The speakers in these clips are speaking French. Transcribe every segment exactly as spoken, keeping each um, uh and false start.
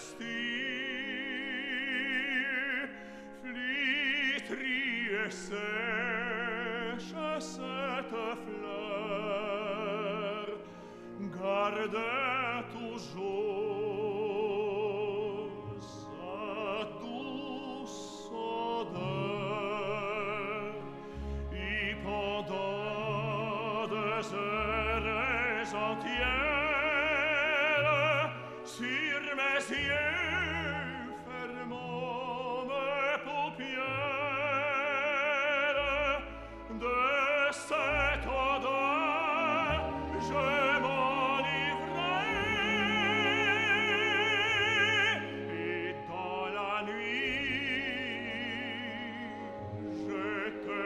flétrie et sèche cette fleur, gardez toujours sa douce odeur, et pendant des heures entières, sur mes yeux fermant mes paupières, de cette odeur je m'enivrai, et dans la nuit je te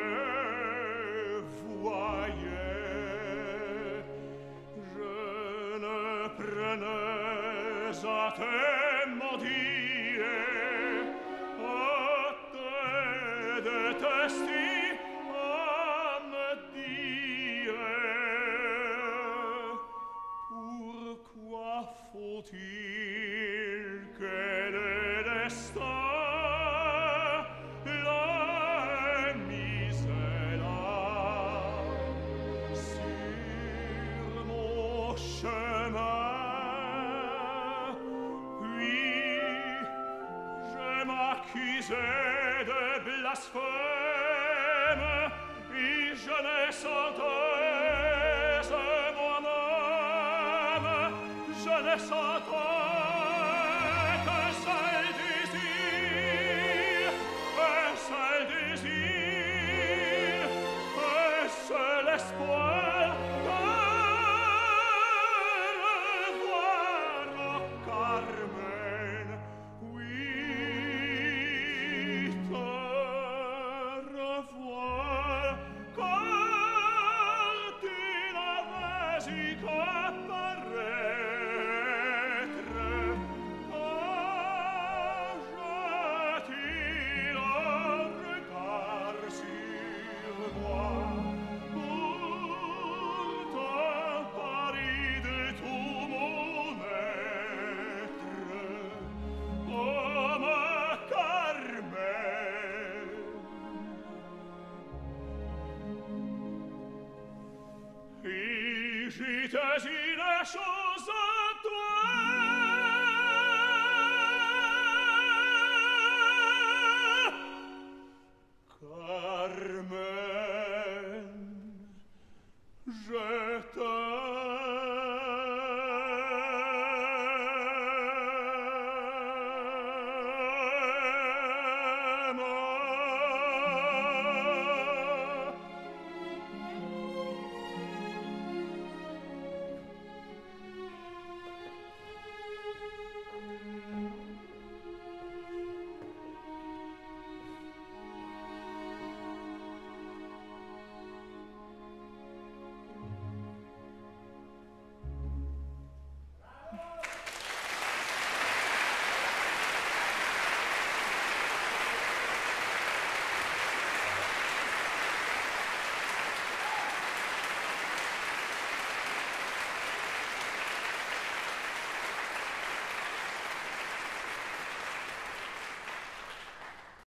voyais, je ne prenais à te maudire, à te détester, à me dire pourquoi faut-il que le destin l'ait mise là sur mon chemin? Puis je m'accusais de blasphème, et je ne sentais moi-même, je ne sentais qu'un seul désir, un seul désir, un seul espoir de revoir au Carmen, oui, te revoir, car tu n'avais eu qu'à paraître, quand jeter le regard sur moi, pour t'emparer de tout mon être, oh ma Carmen. Et j'étais une chose